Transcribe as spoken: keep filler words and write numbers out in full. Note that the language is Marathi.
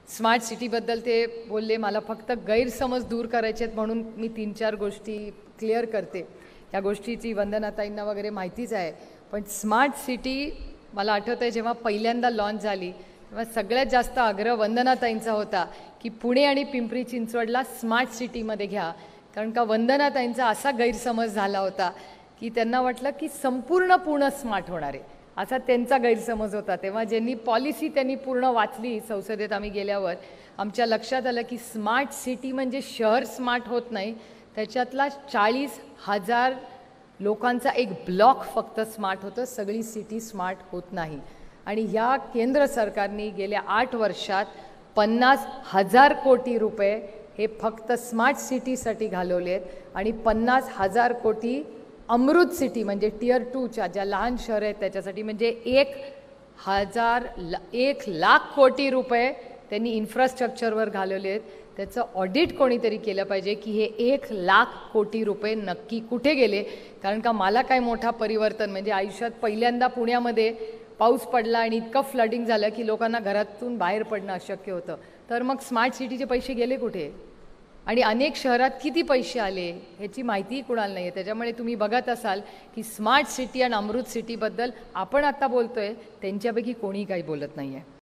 स्मार्ट सिटीबद्दल ते बोलले. मला फक्त गैरसमज दूर करायचे आहेत म्हणून मी तीन चार गोष्टी क्लिअर करते. या गोष्टीची वंदनाताईंना वगैरे माहितीच आहे. पण स्मार्ट सिटी मला आठवतं आहे जेव्हा पहिल्यांदा लॉन्च झाली तेव्हा सगळ्यात जास्त आग्रह वंदनाताईंचा होता की पुणे आणि पिंपरी चिंचवडला स्मार्ट सिटीमध्ये घ्या. कारण का वंदनाताईंचा असा गैरसमज झाला होता की त्यांना वाटलं की संपूर्ण पूर्ण स्मार्ट होणार आहे, असा त्यांचा गैरसमज होता. तेव्हा ज्यांनी पॉलिसी त्यांनी पूर्ण वाचली संसदेत आम्ही गेल्यावर आमच्या लक्षात आलं की स्मार्ट सिटी म्हणजे शहर स्मार्ट होत नाही, त्याच्यातला चाळीस हजार लोकांचा एक ब्लॉक फक्त स्मार्ट होतं, सगळी सिटी स्मार्ट होत नाही. आणि ह्या केंद्र सरकारने गेल्या आठ वर्षात पन्नास हजार कोटी रुपये हे फक्त स्मार्ट सिटीसाठी घालवले आहेत आणि पन्नास हजार कोटी अमृत सिटी म्हणजे टियर टूच्या ज्या लहान शहर आहेत त्याच्यासाठी म्हणजे एक हजार एक लाख कोटी रुपये त्यांनी इन्फ्रास्ट्रक्चरवर घालवले आहेत. त्याचं ऑडिट कोणीतरी केलं पाहिजे की हे एक लाख कोटी रुपये नक्की कुठे गेले. कारण का मला काय मोठा परिवर्तन म्हणजे आयुष्यात पहिल्यांदा पुण्यामध्ये पाऊस पडला आणि इतकं फ्लडिंग झालं की लोकांना घरातून बाहेर पडणं अशक्य होतं. तर मग स्मार्ट सिटीचे पैसे गेले कुठे आणि अनेक शहरात किती पैसे आले ह्याची माहितीही कुणाला नाही आहे. त्याच्यामुळे तुम्ही बघत असाल की स्मार्ट सिटी आणि अमृत सिटीबद्दल आपण आता बोलतो आहे त्यांच्यापैकी कोणीही काही बोलत नाही आहे.